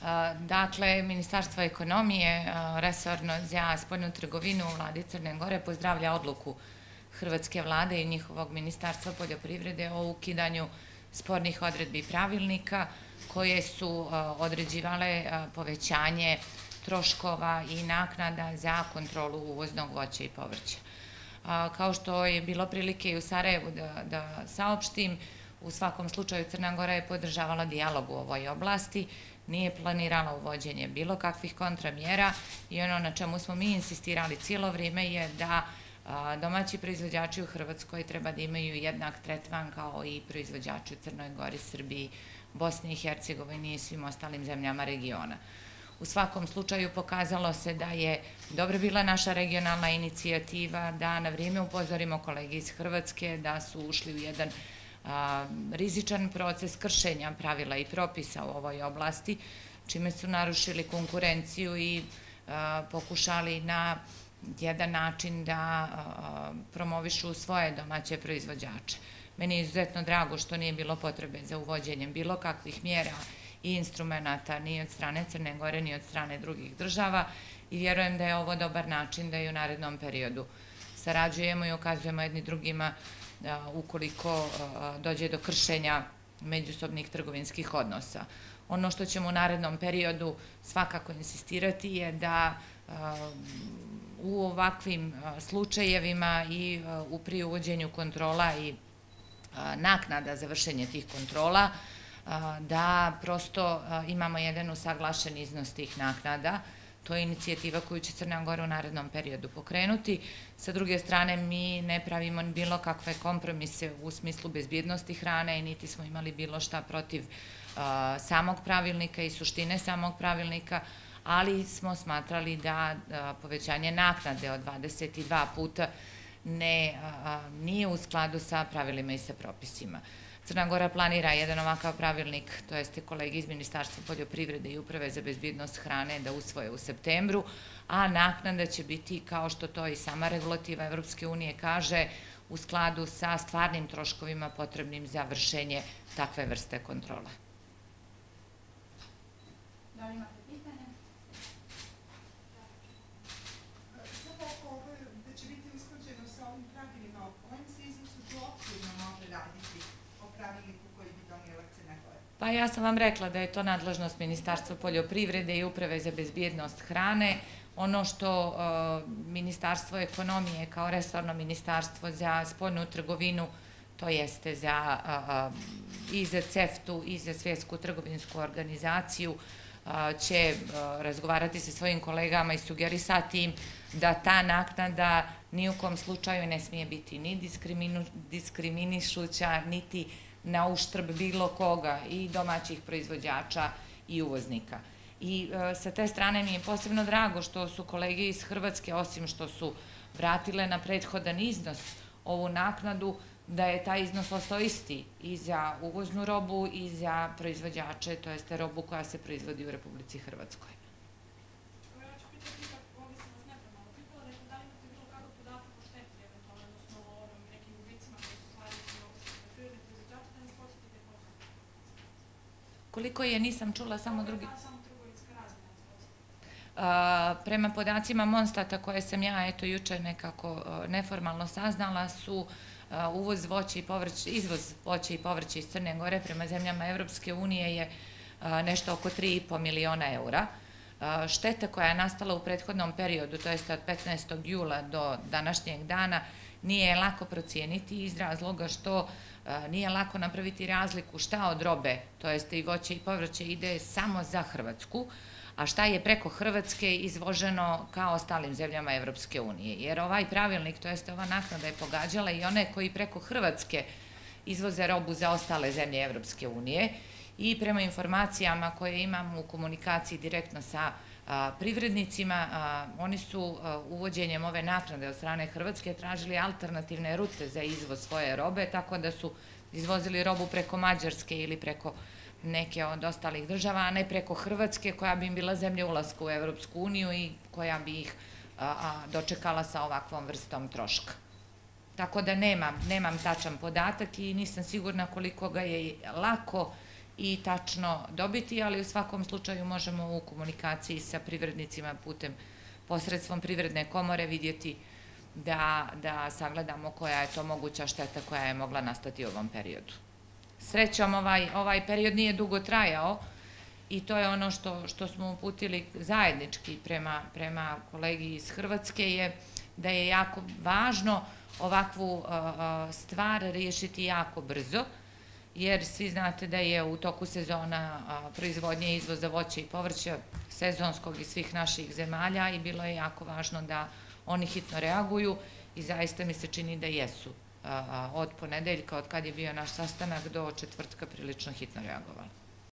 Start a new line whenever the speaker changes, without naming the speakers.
Dakle, Ministarstvo ekonomije, resorno za spoljnu trgovinu u vladi Crne Gore, pozdravlja odluku Hrvatske vlade i njihovog Ministarstva poljoprivrede o ukidanju spornih odredbi pravilnika koje su određivale povećanje troškova i naknada za kontrolu uvoznog voća i povrća. Kao što je bilo prilike i u Sarajevu da saopštim, u svakom slučaju Crna Gora je podržavala dijalog u ovoj oblasti, nije planirala uvođenje bilo kakvih kontramjera i ono na čemu smo mi insistirali cijelo vrijeme je da domaći proizvođači u Hrvatskoj treba da imaju jednak tretman kao i proizvođači u Crnoj Gori, Srbiji, Bosni i Hercegovini i svim ostalim zemljama regiona. U svakom slučaju pokazalo se da je dobra bila naša regionalna inicijativa, da na vrijeme upozorimo kolege iz Hrvatske da su ušli u jedan rizičan proces kršenja pravila i propisa u ovoj oblasti, čime su narušili konkurenciju i pokušali na jedan način da promovišu svoje domaće proizvođače. Meni je izuzetno drago što nije bilo potrebe za uvođenjem bilo kakvih mjera i instrumenta ni od strane Crne Gore, ni od strane drugih država i vjerujem da je ovo dobar način da i u narednom periodu sarađujemo i ukazujemo jedni drugima ukoliko dođe do kršenja međusobnih trgovinskih odnosa. Ono što ćemo u narednom periodu svakako insistirati je da u ovakvim slučajevima i pri uvođenju kontrola i naknada za vršenje tih kontrola da prosto imamo jedan usaglašen iznos tih naknada. To je inicijativa koju će Crna Gora u narednom periodu pokrenuti. Sa druge strane, mi ne pravimo bilo kakve kompromise u smislu bezbjednosti hrane i niti smo imali bilo šta protiv samog pravilnika i suštine samog pravilnika, ali smo smatrali da povećanje naknade od 22 puta nije u skladu sa pravilima i sa propisima. Crna Gora planira jedan ovakav pravilnik, to jeste kolege iz Ministarstva poljoprivrede i Uprave za bezbjednost hrane da usvoje u septembru, a naknada će biti, kao što to i sama regulativa Evropske unije kaže, u skladu sa stvarnim troškovima potrebnim za vršenje takve vrste kontrole.
Da li imate pitanje?
Svakako da će biti usklađeno sa ovim pravilima o kojim se iznosu okvirno može raditi o pravilniku koji bi donijela Crna Gora?
Pa ja sam vam rekla da je to nadležnost Ministarstva poljoprivrede i Uprave za bezbjednost hrane. Ono što Ministarstvo ekonomije kao resorno ministarstvo za spoljnu trgovinu, to jeste i za CEFTA-u i za Svjetsku trgovinsku organizaciju, će razgovarati sa svojim kolegama i sugerisati im da ta naknada ni u kom slučaju ne smije biti ni diskriminišuća, niti na uštrb bilo koga i domaćih proizvođača i uvoznika. I sa te strane mi je posebno drago što su kolege iz Hrvatske, osim što su vratile na prethodan iznos ovu naknadu, da je taj iznos ostao isti i za uvoznu robu i za proizvođače, to jeste robu koja se proizvodi u Republici Hrvatskoj.
Ja ću pitati, ovdje sam vas neformalno pitala, da li imate bilo kakav podatak o šteti, eventualno, odnosno o nekim gubicima koji su stvarili poljoprivredni proizvođači, da nas podsjetite koliko?
Koliko je, nisam čula, samo drugi...
Samo trgovinska razmjena,
Prema podacima Monstata koje sam ja juče nekako neformalno saznala su izvoz voća i povrća iz Crne Gore prema zemljama Evropske unije je nešto oko 3,5 miliona eura. Šteta koja je nastala u prethodnom periodu, to jeste od 15. jula do današnjeg dana, nije lako procijeniti iz razloga što nije lako napraviti razliku šta od robe, to jeste i voće i povrće, ide samo za Hrvatsku, a šta je preko Hrvatske izvoženo kao ostalim zemljama Evropske unije. Jer ovaj pravilnik, to jeste ova naknada je pogađala i one koji preko Hrvatske izvoze robu za ostale zemlje Evropske unije i prema informacijama koje imam u komunikaciji direktno sa privrednicima, oni su uvođenjem ove naknade od strane Hrvatske tražili alternativne rute za izvoz svoje robe, tako da su izvozili robu preko Mađarske ili preko neke od ostalih država, a ne preko Hrvatske koja bi im bila zemlja ulaska u Evropsku uniju i koja bi ih dočekala sa ovakvom vrstom troška. Tako da nemam tačan podatak i nisam sigurna koliko ga je lako i tačno dobiti, ali u svakom slučaju možemo u komunikaciji sa privrednicima posredstvom Privredne komore vidjeti da sagledamo koja je to moguća šteta koja je mogla nastati u ovom periodu. Srećom, ovaj period nije dugo trajao i to je ono što smo uputili zajednički prema kolegi iz Hrvatske je da je jako važno ovakvu stvar riješiti jako brzo, jer svi znate da je u toku sezona proizvodnje i izvoza voća i povrća sezonskog iz svih naših zemalja i bilo je jako važno da oni hitno reaguju i zaista mi se čini da jesu od ponedeljka, od kad je bio naš sastanak do četvrtka prilično hitno reagovali.